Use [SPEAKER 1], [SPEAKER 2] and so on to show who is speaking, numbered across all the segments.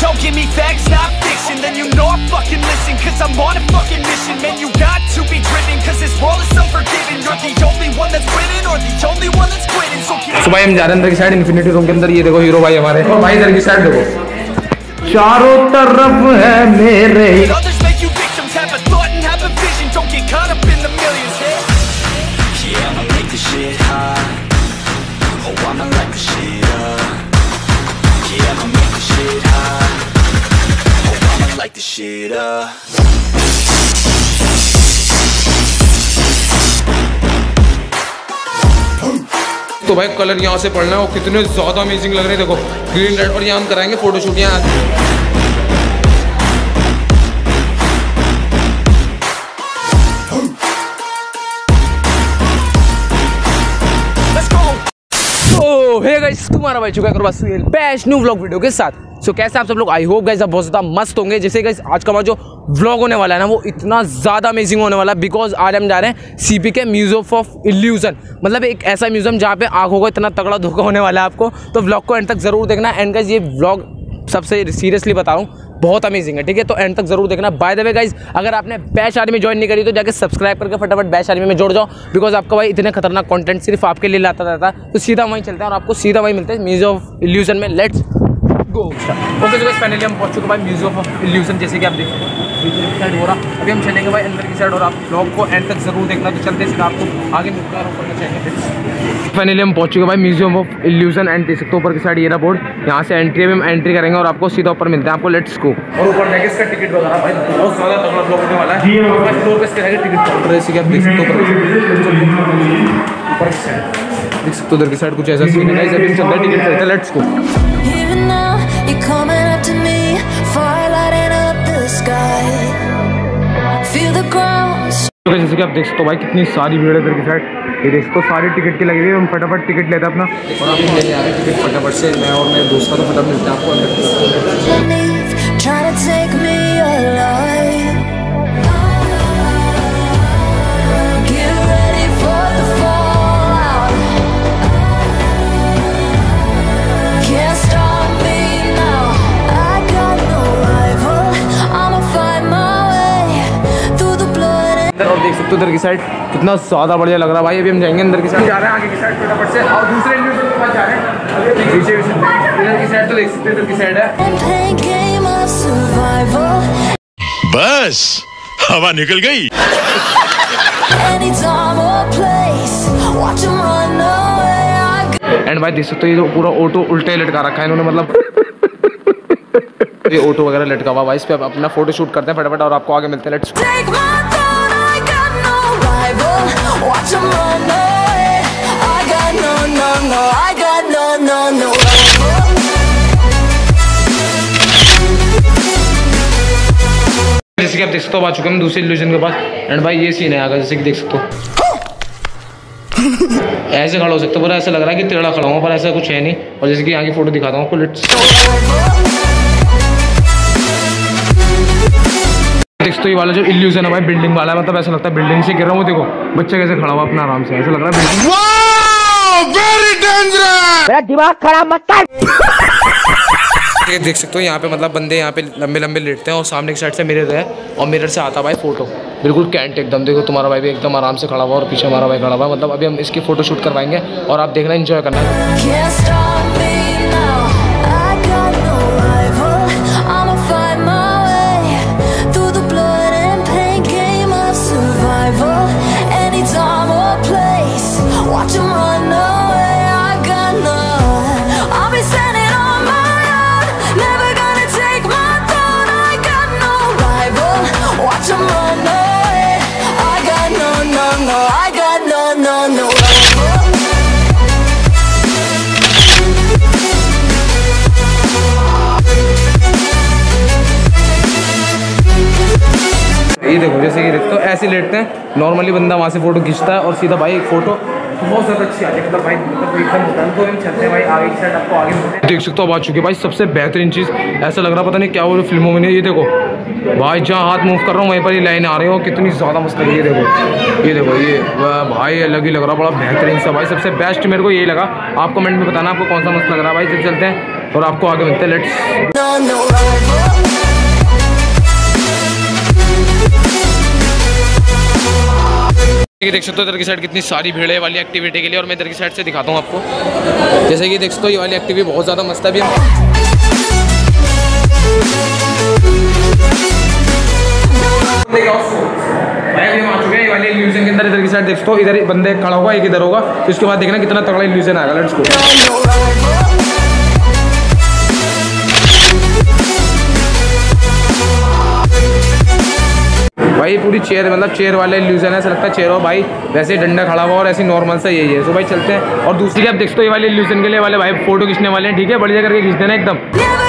[SPEAKER 1] don't give me facts, not fiction, then you know I fucking listen, cause I'm on a fucking mission. Man, you got to be driven, cause this world is unforgiving. You're the only one that's winning, or the only one that's quitting. So
[SPEAKER 2] भाई हम जा रहे हैं अंदर की side, infinity room के अंदर। ये देखो हीरो भाई हमारे, और भाई इधर की साइड देखो, चारों तरफ है मेरे।
[SPEAKER 1] others make you victims, have a thought and have a vision, don't get caught up in the millions. Yeah, I'ma make this shit hot. Oh, I'ma light this shit up. Yeah, I'ma make this shit hot. Oh, I'ma light this shit up.
[SPEAKER 2] तो भाई colour यहाँ से पड़ना है, वो कितने ज़्यादा amazing लग रहे हैं। देखो ग्रीन रेड, और यहाँ हम कराएंगे फोटोशूट यहाँ। हे गाइस, तुम्हारा भाई चुका है बेस्ट न्यू व्लॉग वीडियो के साथ। सो कैसे आप सब लोग, आई होप गाइस आप बहुत ज़्यादा मस्त होंगे। जैसे गाइस आज का हमारा जो व्लॉग होने वाला है ना, वो इतना ज़्यादा अमेजिंग होने वाला है, बिकॉज आज हम जा रहे हैं सीपी के म्यूजियम ऑफ इल्यूजन। मतलब एक ऐसा म्यूजियम जहाँ पे आंखों को इतना तगड़ा धोखा होने वाला है आपको। तो व्लॉग को एंड तक ज़रूर देखना। एंड गाइस ये व्लॉग सबसे सीरियसली बता रहा हूँ, बहुत अमेजिंग है, ठीक है। तो एंड तक जरूर देखना। बाय द वे गाइज, अगर आपने बैश आर्मी ज्वाइन नहीं करी तो जाके सब्सक्राइब करके फटाफट बैश आर्मी में जोड़ जाओ, बिकॉज आपका भाई इतने खतरनाक कंटेंट सिर्फ आपके लिए लाता रहता है। तो सीधा वहीं चलते हैं और आपको सीधा वहीं मिलते हैं म्यूजियम ऑफ इल्यूजन में। Let's go. ओके तो फाइनली हम पहुंच चुके भाई म्यूजियम ऑफ इल्यूजन। जैसे कि आप देख रहे हैं साइड हो रहा, अभी हम चलेंगे भाई अंदर की साइड, और आप ब्लॉग को एंड तक जरूर देखना। तो चलते सीधा आपको आगे मिलता है और ऊपर चलेंगे। फाइनली हम पहुंच चुके भाई म्यूजियम ऑफ इल्यूजन। एंड देख सकते हो ऊपर की साइड ये रहा बोर्ड, यहाँ से एंट्री में हम एंट्री करेंगे और आपको सीधा ऊपर मिलते हैं आपको। Let's go. और ऊपर जाके इसका टिकट वगैरह भाई बहुत ज़्यादा तगड़ा ब्लॉग होने वाला है। फर्स्ट फ्लोर पे इसके टिकट काउंटर, जैसे कि आप देख सकते हो ऊपर की साइड देख सकते हो, उधर की साइड कुछ ऐसा सीन है। अभी चलते हैं टिकट खरीदते हैं। Let's go. जैसे कि आप देख सकते हो भाई कितनी सारी भीड़ है इधर की साइड। ये देख सकते हो सारी टिकट की लगी हुई है। हम फटाफट टिकट लेते हैं अपना, और आप लेने आ रहे हैं टिकट फटाफट से। मैं और मेरे दोस्त का तो फटाफट मिलता है आपको अंदर। और देख सकते हो उधर की साइड कितना ज़्यादा बढ़िया लग रहा है भाई। अभी हम जाएंगे अंदर की साइड, जा रहे हैं आगे की साइड फटाफट से, और दूसरे म्यूजियम के पास जा रहे हैं। अभी पीछे भी इधर की साइड तो देख सकते हो, इधर की साइड है।
[SPEAKER 3] बस हवा निकल गई।
[SPEAKER 2] एंड भाई देख सकते हो ये तो पूरा ऑटो उल्टे लटका रखा है इन्होंने, मतलब ये ऑटो वगैरह लटका हुआ भाई। इस पे अपना फोटो शूट करते हैं फटाफट और आपको आगे मिलते हैं। लेट्स जैसे कि आप देख सकते हो आ चुके हैं हम दूसरे इल्यूजन के पास। एंड भाई ये सीन है आगे, जैसे कि देख सकते हो ऐसे खड़ा हो सकता है, पूरा ऐसा लग रहा है कि टेढ़ा खड़ा हूँ, पर ऐसा कुछ है नहीं। और जैसे कि यहाँ की फोटो दिखाता हूँ आपको। लेट्स देख सकते हो ये वाला जो इल्यूजन है भाई बिल्डिंग वाला है, मतलब ऐसा लगता है बिल्डिंग से गिर रहा हूँ। देखो बच्चा कैसे खड़ा हुआ अपना आराम से, ऐसा लग रहा है बिल्डिंग।
[SPEAKER 3] वेरी डेंजरस,
[SPEAKER 4] मेरा दिमाग खराब मत कर।
[SPEAKER 2] देख सकते हो यहाँ पे मतलब बंदे यहाँ पे लंबे लंबे लेटते हैं, और सामने की साइड से मिरर है, और मिरर से आता भाई फोटो बिल्कुल कैंट एकदम। देखो तुम्हारा भाई भी एकदम आराम से खड़ा हुआ, और पीछे हमारा भाई खड़ा हुआ। मतलब अभी हम इसकी फोटो शूट करवाएंगे और आप देखना, एंजॉय करना। ये देखो जैसे कि देखते हो ऐसे लेटते हैं नॉर्मली, बंदा वहाँ से फोटो खींचता है और सीधा भाई एक फोटो बहुत ज़्यादा अच्छी आती है। मतलब भाई मतलब एकदम होता है। तो हम चलते हैं भाई आगे की साइड, आपको आगे देख सकते हो अब आ चुके भाई सबसे बेहतरीन चीज़। ऐसा लग रहा पता नहीं क्या हो फिल्मों में नहीं। ये देखो भाई जहाँ हाथ मूव कर रहा हूँ वहीं पर ही लाइन आ रही हो, कितनी ज़्यादा मस्त लगी। ये देखो ये भाई अलग ही लग रहा, बड़ा बेहतरीन सा भाई। सबसे बेस्ट मेरे को यही लगा। आप कमेंट में बताना आपको कौन सा मस्त लग रहा है भाई। जब चलते हैं और आपको आगे मिलते हैं। लेट्स देख सकते हो इधर की साइड कितनी सारी भीड़ है वाली एक्टिविटी के लिए, और मैं इधर की साइड से दिखाता हूँ आपको। जैसे कि देख सकते हो ये वाली एक्टिविटी बहुत ज़्यादा मस्त है। अभी भाई हम आ चुके हैं ये वाली इल्यूजन के अंदर। इधर की साइड देख सकते हो, इधर बंदे खड़ा होगा, एक इधर होगा, तो उसके बाद देखना कितना तगड़ा इल्यूजन आएगा। Let's go. भाई पूरी चेयर, मतलब चेयर वाला इल्यूजन है, ऐसा लगता है चेयर हो भाई, वैसे ही डंडा खड़ा हुआ और ऐसी नॉर्मल सा यही है। तो भाई चलते हैं। और दूसरी आप देखते हो ये वाले इल्यूजन के लिए वाले भाई फोटो खींचने वाले हैं, ठीक है, बढ़िया करके खींच देना एकदम।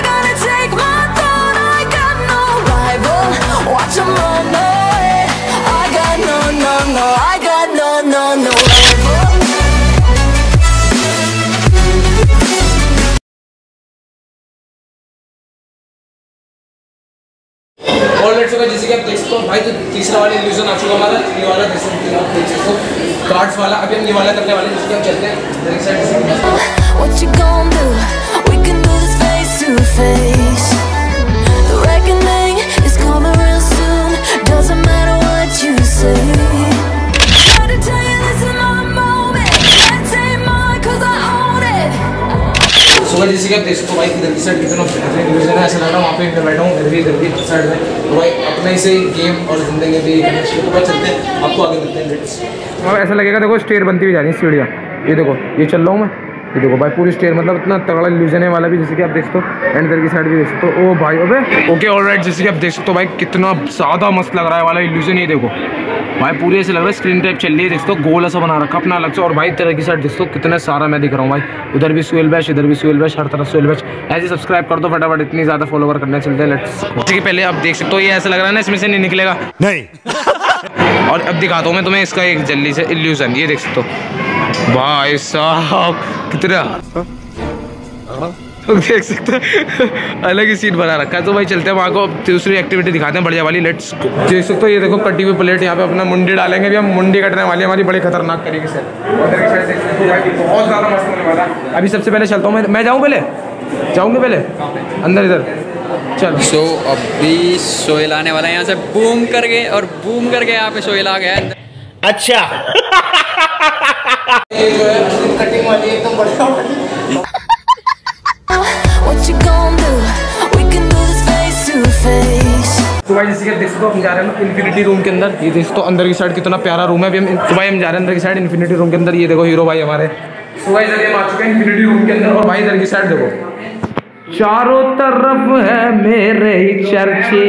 [SPEAKER 2] जैसे कि आप देख सकते हो भाई, तो तीसरा वाला इल्यूजन आ चुका हमारा, ये वाला देख सकते हो कार्ड्स वाला। अभी हम ये वाला करने वाले हैं, जिसके हम चलते हैं। जैसे कि आप देख सकते हो भाई इधर की साइड कितना इल्यूजन है, ऐसा लग रहा है वहाँ पे मैं बैठा हूँ, इधर की साइड में। तो भाई अपने से गेम और जिंदगी भी ऊपर चलते हैं, आपको आगे मिलते हैं। और ऐसा लगेगा देखो स्टेयर बनती हुई जा रही है सीढ़ियाँ, ये देखो ये चल रहा हूँ मैं, ये देखो भाई पूरी स्टेयर, मतलब इतना तगड़ा इल्यूजन है वाला भी। जैसे कि आप देख सकते हो एंड इधर की साइड भी देख सकते हो। ओ भाई अबे ओके ऑलराइट, जैसे कि आप देख सकते हो भाई कितना ज़्यादा मस्त लग रहा है वाला इल्यूजन। ये देखो भाई पूरी ऐसे लग रहा है स्क्रीन टाइप चल रही है, देख सकते हो गोल ऐसा बना रखा अपना अलग से। और भाई तरह की साइड देख सकते हो कितना सारा मैं दिख रहा हूँ भाई, उधर भी सुहेल बैश, इधर भी सुहेल बैश, हर तरफ सुहेल बैश। ऐसे सब्सक्राइब कर दो फटाफट, इतनी ज़्यादा फॉलोवर करने चलते हैं। लेट्स ठीक है, पहले आप देख सकते हो ये ऐसा लग रहा है ना इसमें से नहीं निकलेगा,
[SPEAKER 3] नहीं।
[SPEAKER 2] और अब दिखाता हूँ मैं तुम्हें इसका एक जल्दी से इल्यूजन, ये देख सकते हो भाई साहब कितना देख सकते हैं अलग ही सीट बना रखा है। तो भाई चलते हैं वहाँ को, दूसरी एक्टिविटी दिखाते हैं बढ़िया वाली। लेट्स देख सकते हो ये देखो कटी हुई प्लेट, यहाँ पे अपना मुंडी डालेंगे। अभी हम मुंडी कटने वाली है हमारी बड़ी खतरनाक तरीके से, बहुत ज़्यादा मस्त होने वाला है। अभी सबसे पहले चलता हूँ मैं जाऊँ, पहले जाऊँगे पहले अंदर इधर चल।
[SPEAKER 5] सो अभी सोहेल आने वाला है यहाँ से बूम करके, और बूम करके यहाँ पे सोहेल आ गया है।
[SPEAKER 3] अच्छा
[SPEAKER 2] ये जो है कटिंग वाली एकदम बढ़िया वाली। तो भाई जैसे कि देख सकते हो हम जा रहे हैं इन्फिनिटी रूम के अंदर। ये देख सकते हो अंदर की साइड कितना प्यारा रूम है। अभी हम तो भाई हम जा रहे हैं अंदर की साइड इन्फिनिटी रूम के अंदर। ये देखो हीरो भाई हमारे। तो भाई इधर हम आ चुके हैं इन्फिनिटी रूम के अंदर, और भाई इधर की साइड देखो चारों तरफ है मेरे ही चर्चे।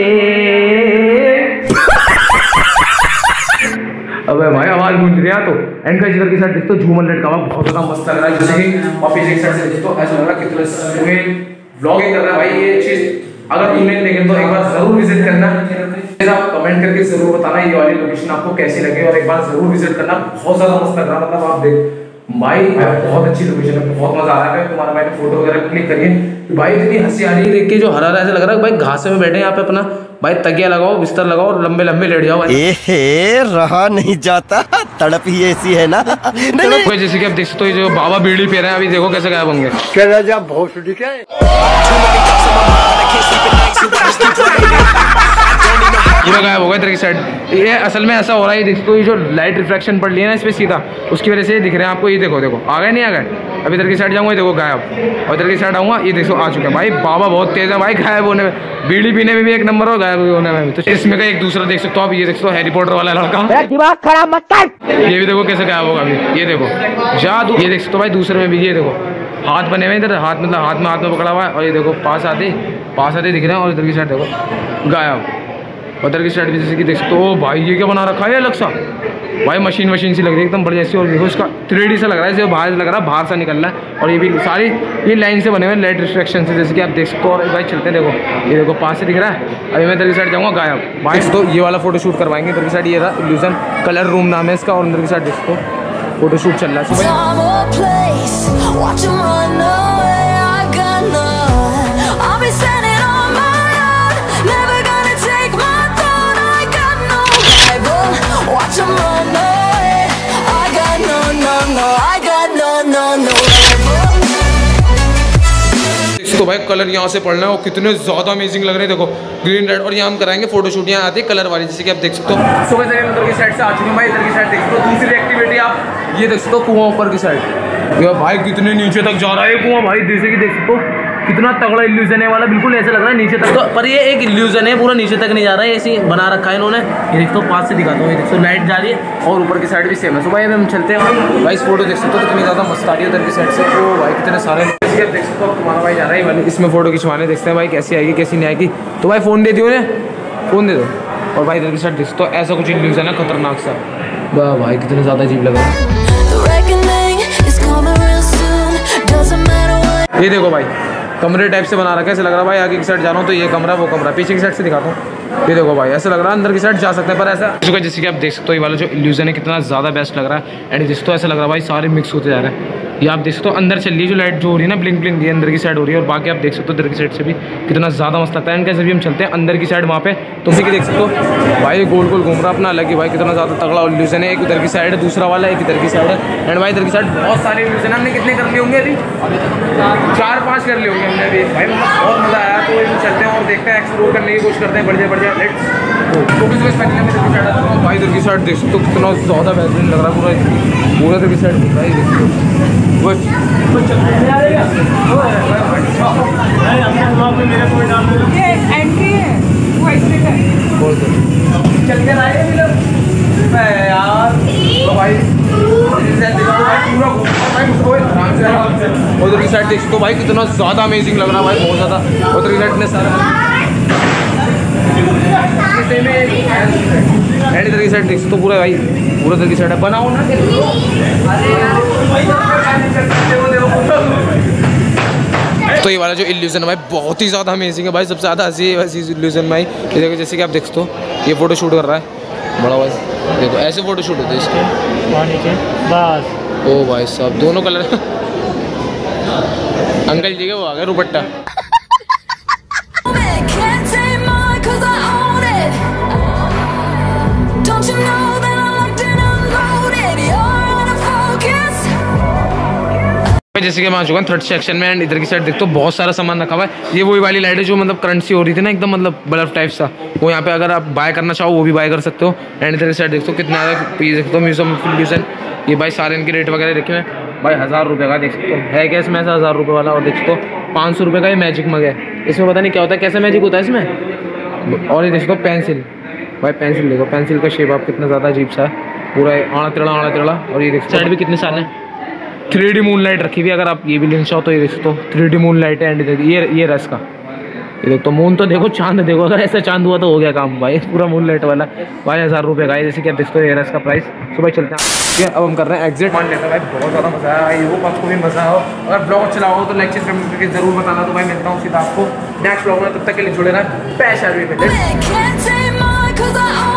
[SPEAKER 2] अबे भाई आवाज गूंज रही है। तो एंड का इधर की साइड देखते हो झूमर लटका हुआ, बहुत ज्यादा मस्त लग रहा है। जैसे कि और पीछे की साइड से देखते हो ऐसा लग रहा है कितना व्लॉगिंग कर रहा है भाई। ये चीज अगर तुमने देखे तो एक बार जरूर विजिट करना, आप कमेंट करके जरूर बताना ये वाली लोकेशन आपको कैसी लगी, और एक बार जरूर विजिट करना। बहुत ज्यादा मस्त लग रहा है, मतलब आप देख भाई बहुत अच्छी लोकेशन है, बहुत मजा आ रहा है। तुम्हारा भाई फोटो वगैरह क्लिक करिए भाई, इतनी हंसी आ रही है देख के, जो हरा ऐसा लग रहा है भाई घास में बैठे यहाँ पे अपना भाई तकिया लगाओ, बिस्तर लगाओ और लंबे लंबे लेट जाओ।
[SPEAKER 6] रहा नहीं जाता, तड़प ही ऐसी है ना।
[SPEAKER 2] नहीं। जैसे कि आप देख सकते हो जो बाबा बीड़ी पी रहे हैं, अभी देखो कैसे गायब होंगे। ये गायब होगा इधर की साइड। ये असल में ऐसा हो रहा है, देखो ये जो लाइट रिफ्लेक्शन पड़ रही है ना इस पे सीधा, उसकी वजह से ये दिख रहे हैं आपको। ये देखो देखो आ गए नहीं आ गए। अब इधर की साइड जाऊंगा, ये देखो गायब, और इधर की साइड आऊंगा, ये देखो आ चुका है भाई। बाबा बहुत तेज है भाई गायब होने में, बीड़ी पीने में भी एक नंबर हो, गायब होने में भी। तो इसमें का एक दूसरा देख सकते हो आप, ये देख सकते हो हैरी पॉटर वाला लड़का,
[SPEAKER 4] मेरा दिमाग खराब मत कर।
[SPEAKER 2] ये भी देखो कैसे गायब होगा अभी। ये देखो जादू, ये देख सकते हो भाई दूसरे में भी। ये देखो हाथ बने हुए इधर, हाथ मतलब हाथ में पकड़ा हुआ है, और ये देखो पास आते दिख रहे हैं। और इधर की साइड देखो गायब, उधर की साइड भी जैसे कि देख सकते हो। भाई ये क्या बना रखा है अलग सा भाई, मशीन सी लग रही है एकदम बढ़िया सी। और देखो इसका 3D सा लग रहा है, जैसे बाहर लग रहा है, बाहर सा निकल रहा है। और ये भी सारी ये लाइन से बने हुए लाइट रिफ्लेक्शन से, जैसे कि आप देख सकते हो। और भाई चलते हैं, देखो ये देखो पास से दिख रहा है। अभी मैं इधर की साइड जाऊँगा गायब भाई। तो ये वाला फोटो शूट करवाएंगे इधर की साइड, ये रहा इल्यूजन कलर रूम नाम है इसका। और अंदर की साइड देख सकते हो फोटो शूट चल रहा है। भाई कलर यहाँ से पढ़ना है और कितने ज़्यादा अमेजिंग लग रहे हैं। देखो ग्रीन रेड, और यहाँ हम कराएंगे फोटोशूट। यहाँ आती है कलर वाली, जैसे कि आप देख सकते हो। सो वैसे अंदर की साइड से आ चुके हैं भाई, इधर की साइड देख सकते हो। दूसरी एक्टिविटी आप ये देख सकते हो, कुआं ऊपर की साइड। ये भाई कितने नीचे तक जा रहा है कुआं भाई, जैसे कि देख सकते हो कितना तगड़ा इल्यूजन है वाला, बिल्कुल ऐसा लग रहा है नीचे तक। तो पर ये एक इल्यूजन है, पूरा नीचे तक नहीं जा रहा है, ऐसे बना रखा है इन्होंने। ये देखो पास से दिखाता हूँ, ये देखो लाइट जा रही है और ऊपर की साइड भी सेम है। सो भाई अभी हम चलते हैं भाई, इस फोटो देख सकते हो कितनी ज़्यादा मस्त आ रही है उधर की साइड से। तो भाई कितने सारे देख सकते हो, तुम्हारा भाई जा रहा है वाले इसमें फोटो खिंचवाने। देखते हैं भाई कैसी आएगी कैसी नहीं आएगी। तो भाई फ़ोन दे दियो उन्हें, फ़ोन दे दो। और भाई इधर की साइड देख सकते हो, ऐसा कुछ इल्यूजन है खतरनाक सा। वाह भाई कितने ज़्यादा अजीब लग रहा है। ये देखो भाई कमरे टाइप से बना रखा है, ऐसे लग रहा है भाई आगे की साइड जा रहा हूँ तो ये कमरा वो कमरा, पीछे की साइड से दिखाता हूँ। ये देखो भाई ऐसा लग रहा है अंदर की साइड जा सकता है, पर ऐसा जैसे कि आप देख सकते हो ये वाला जो इल्यूजन है कितना ज़्यादा बेस्ट लग रहा है। एंड जिसको ऐसा लग रहा है भाई सारे मिक्स होते जा रहे हैं। ये आप देख सकते हो अंदर चल रही है जो लाइट जो हो रही है ना ब्लिंक ब्लिंक, ये अंदर की साइड हो रही है। और बाकी आप देख सकते हो इधर की साइड से भी कितना ज़्यादा मस्त लगता है। एंड कैसे भी हम चलते हैं अंदर की साइड वहाँ पे, तुम भी देख सकते हो भाई गोल गोल घूम रहा अपना अलग ही भाई, कितना ज़्यादा तगड़ा इल्यूजन है। एक उधर की साइड है, दूसरा वाला एक इधर की साइड है। एंड भाई इधर की साइड बहुत सारे इल्यूजन हमने कितने कर लिए होंगे अभी 4-5 कर लिए होंगे हमने अभी भाई, बहुत मज़ा आया। तो चलते हैं और देखते हैं, एक्सप्लोर करने की कोशिश करते हैं बढ़िया लेट्स। भाई इधर की साइड देख सकते हो कितना ज़्यादा बेहतरीन लग रहा है, पूरा इधर की साइड दिख रहा है। देख
[SPEAKER 7] एंट्री है
[SPEAKER 2] चल के आए यार। तो भाई उधर की साइड देख सकते हो भाई कितना ज़्यादा अमेजिंग लग रहा है भाई, बहुत ज़्यादा। उधर की साइड ने सारा इधर की साइड देख सकते हो पूरा भाई, पूरा इधर की साइड है बनाओ ना। तो ये वाला जो इल्यूजन है भाई बहुत ही ज़्यादा अमेजिंग है भाई, सबसे ज़्यादा हंसी वैसी इल्यूजन भाई। ये देखो जैसे कि आप देख सकते हो ये फोटो शूट कर रहा है बड़ा भाई, देखो ऐसे फोटो शूट होते हैं इसके बस। ओ भाई साहब दोनों कलर अंकल जी के वो आ गए रुपट्टा। जैसे कि मैं आ चुका हूँ थर्ड सेक्शन में। एंड इधर की साइड देखते हो बहुत सारा सामान रखा हुआ है। ये वही वाली लाइट है जो मतलब करंट सी हो रही थी ना एकदम, मतलब बल्ब टाइप सा, वो यहाँ पे अगर आप बाय करना चाहो वो भी बाय कर सकते हो। एंड इधर की साइड देखते हो कितना पीस देखते हो म्यूजियम इल्यूजन। ये भाई सारे इनके रेट वगैरह देखे हैं भाई, 1000 रुपये का देख सकते हो है क्या इसमें ऐसा 1000 रुपये वाला। और देख सकते हो 500 रुपये का ये मैजिक मग है, इसमें पता नहीं क्या होता है, कैसा मैजिक होता है इसमें। और ये देख सकते हो पेंसिल, भाई पेंसिल देखो, पेंसिल का शेप आप कितना ज़्यादा अजीब सा है, पूरा आड़ा टेढ़ा। और ये देख साइड भी कितने सारे 3D मून लाइट रखी हुई है, अगर आप ये भी लेना चाहो तो ये देख सकते हो 3D मून लाइट है। एंड ये रस का ये देखो, मून तो देखो, चांद देखो, अगर ऐसा चांद हुआ तो हो गया काम भाई, पूरा मून लाइट वाला भाई 1000 रुपये का है। जैसे कि आप देखते हो ये रस का प्राइस। तो भाई चलते हैं ठीक है, अब हम कर रहे हैं एग्जिट। मान लेते हैं भाई बहुत ज़्यादा मज़ा आया, आई होप आपको भी मज़ा हो। अगर ब्लॉग अच्छा लगा हो तो लाइक शेयर करके जरूर बताना। तो भाई मिलता हूँ सीधा आपको नेक्स्ट ब्लॉग में, तब तक के लिए जुड़े रहा। पैश